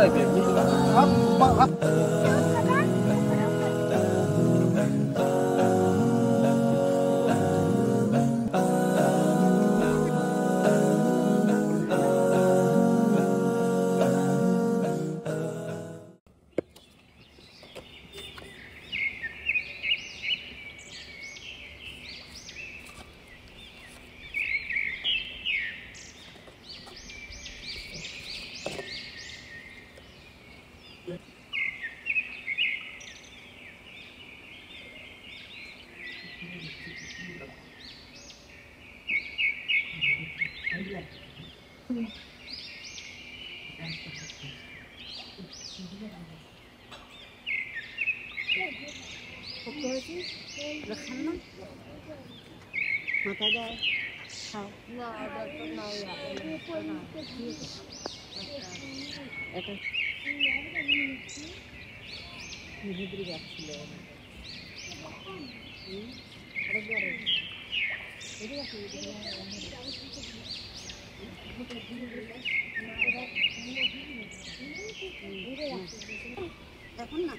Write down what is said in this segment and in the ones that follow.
এখন না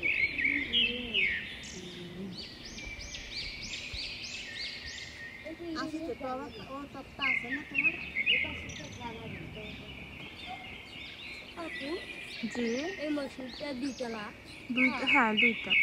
আসি তো বাবা ও সপ্তাহ আছে না তোমার আপু জি এই মসজিদটা দ্বিতলা হ্যাঁ দুইটা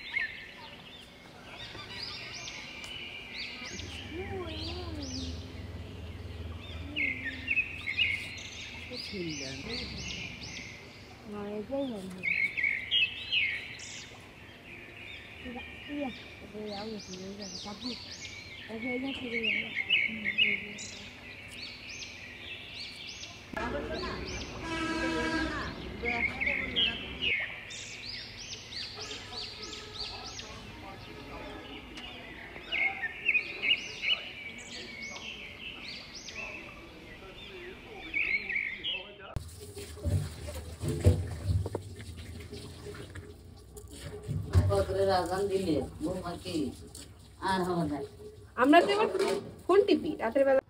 আমরা তো এবার ফোন টিপি রাতের বেলা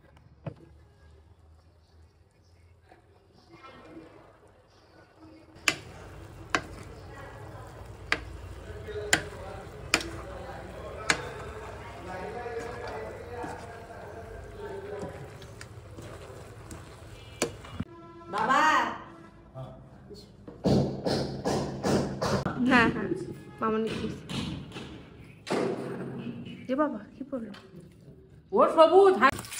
বাবা হ্যাঁ হ্যাঁ মামনি যে বাবা কি বললো ও সবুজ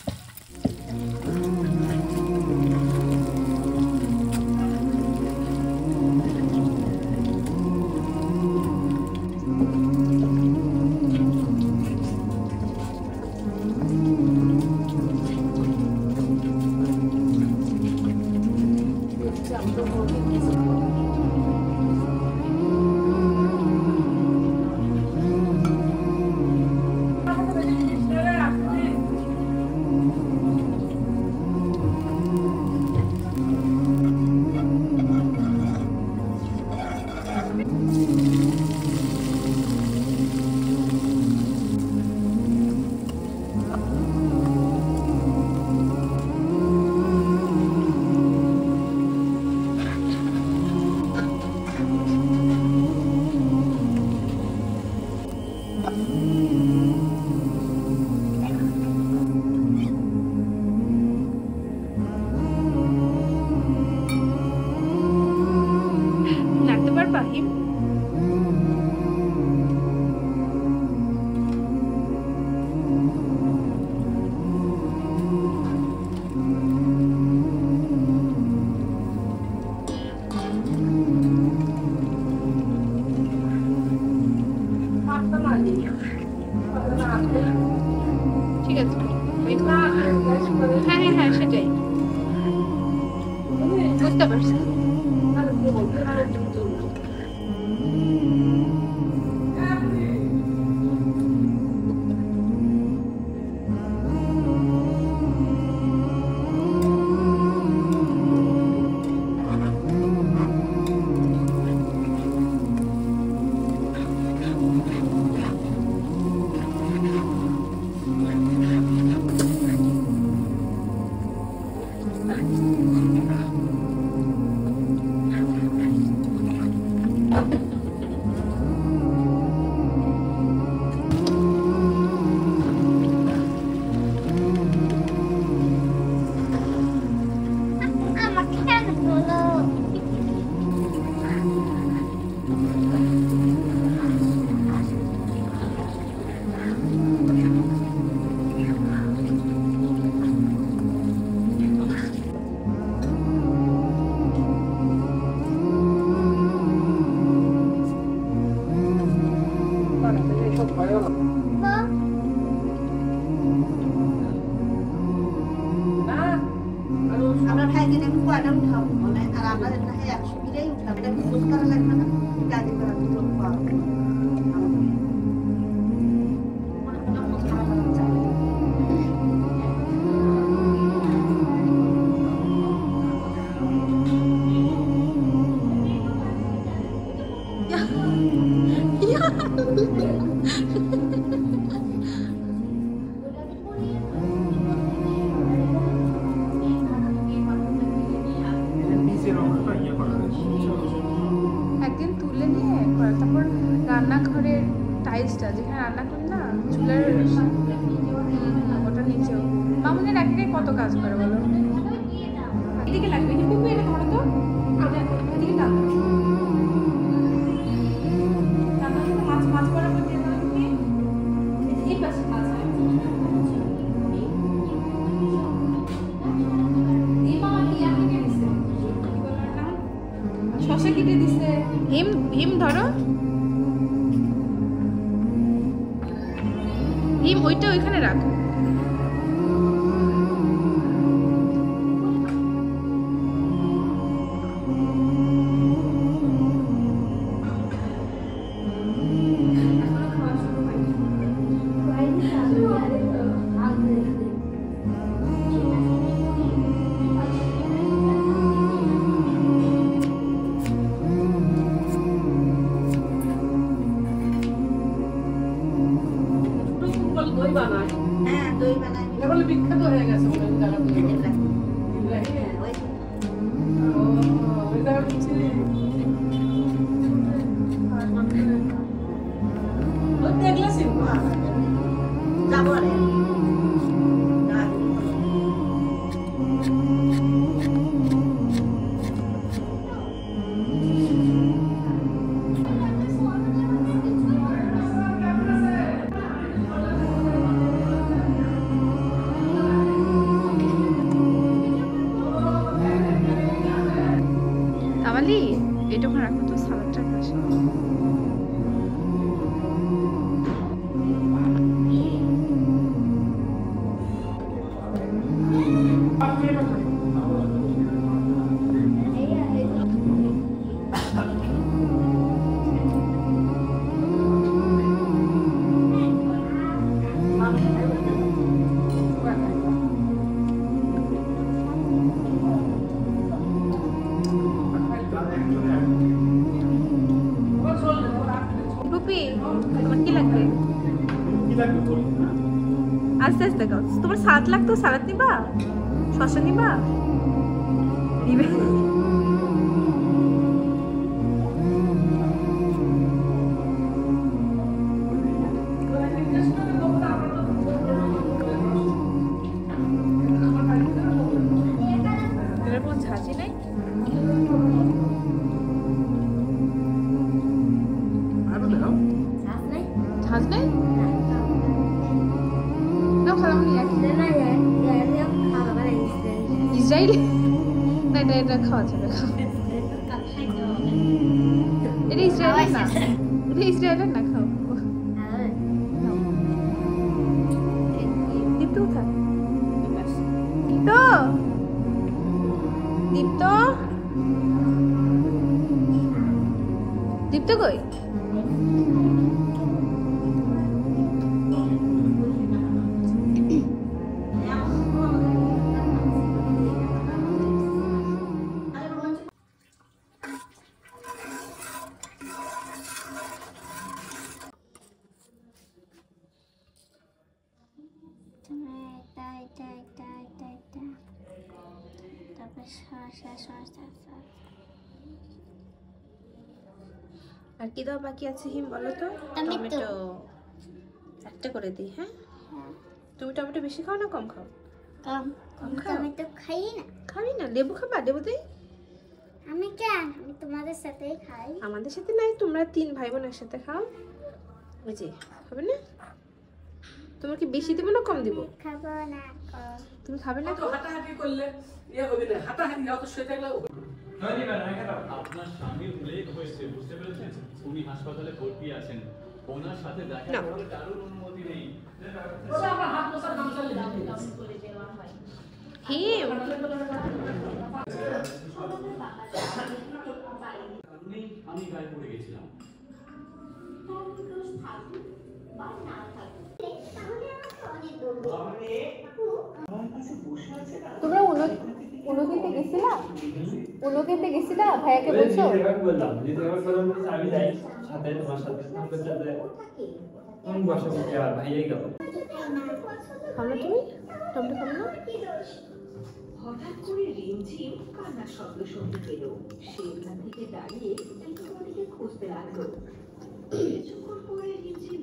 ঠিক আছে হ্যাঁ হ্যাঁ হ্যাঁ সেটাই বুঝতে পারছি আটা উঠাবো মানে আর আমরা না 100 কিলোই উঠাবো এটা খোঁজ করা লাগবে না গাড়ি করা লোক পাওয়া একদিন তুলে নিয়ে তারপর রান্নাঘরের টাইলসটা যেখানে রান্না করি না চুলের ওটা নিচেও মামুনের একে কত কাজ করে বলো এদিকে লাগবে কিন্তু এটা ধরো তো এদিকে টান মাছ মাছ করার মধ্যে এই পাশে মাছ শসা কেটে দিছে হিম হিম ধরো হিম ওইটা ওইখানে রাখ হ্যাঁ দই বানাই বলে বিখ্যাত হয়ে গেছে যাবো রে তাওয়ালি এটা ওখানে রাখো তো সালাদটার পাশে রুপি তোমার কি লাগবে আস্তে আস্তে খাও তোমার সালাদ লাগতো সালাদ নিবা শসা নিবা নিবে ঝাঁঝি নাই ঝাঁজ নাই না খালামনি ইসরায়েল না এটা খাওয়া যাবে এটা ইসরায়েলের না এটা ইসরায়েলের না খাও দীপ্ত কোথায় দীপ্ত দীপ্ত দীপ্ত কই আর কি দাও বাকি আছে হিম বলো তো টমেটো একটা করে দিই হ্যাঁ তুমি টমেটো বেশি খাও না কম খাও কম টমেটো খাই না খাবি না লেবু খাবা লেবু দেই আমি কেন আমি তোমাদের সাথেই খাই আমাদের সাথে নাই তোমরা 3 ভাই বোন একসাথে খাও ওই যে হবে না তোমার কি বেশি দেব না কম দেব খাবো না তুমি খাবে না তো হাঁটাহাঁটি করলে ইয়ে হবে না হাঁটাহাঁটি অত শুয়ে থাকলে আপনার স্বামীর প্লেগ হয়েছে বুঝতে পেরেছেন উনি হাসপাতালে ভর্তি আছেন ওনার সাথে দেখা করার কারোর অনুমতি নেই হিম কারণেই আমি গায়ে পড়ে গেছিলাম। তোমরা উনকিতে গেছিলা? উনকিতে গেছিলা? ভাইয়াকে বলছো? বললাম যে তোমার প্রথম আমি যাই সাথে তোমার সাথে সাথে কোন বসে বসে আর ভাইয়াই গেল। খামনা তুমি? টমেটো খামনা? হঠাৎ করে রিমঝিম কান্নার শব্দ শুনতে পেল। সেখান থেকে দাঁড়িয়ে দিকে খুঁজতে লাগলো। কিছুক্ষণ পরে রিমঝিম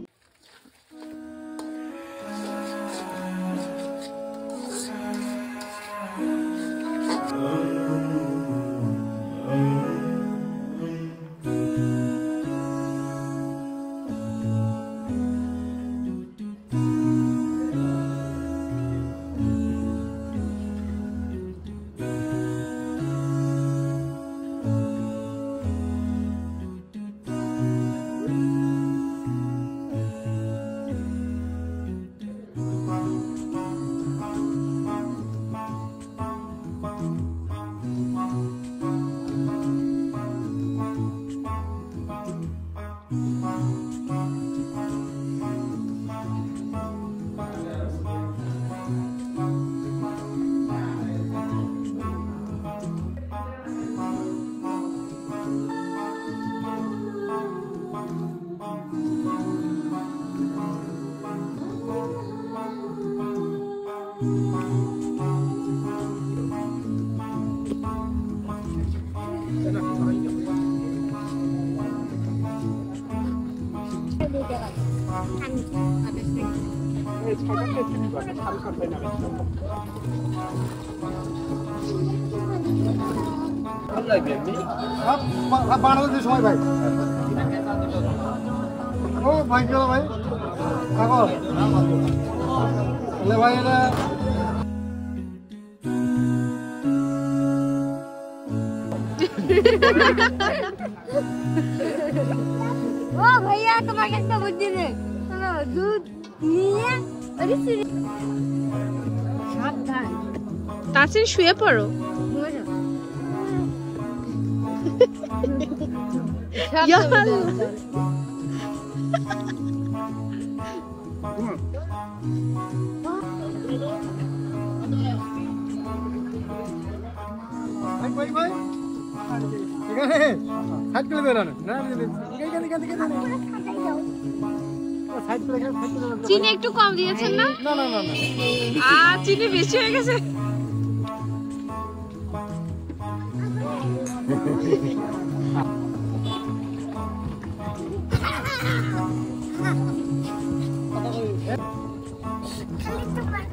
বাংলাদেশের সময় ভাই ও ভাই গেল ভাই কাগজ ভাই এটা ও ভাইয়া তোমাকে একটা বুদ্ধি দে শোনো দুধ নিয়ে ওরে সিঁড়ি সাবধান তাড়াতাড়ি শুয়ে পড়ো। ভাই ভাই এখানে সাইড করে বেরানো না এখানে সাইড করে চিনি একটু কম দিয়েছেন না? না না না না চিনি বেশি হয়ে গেছে। খালি তো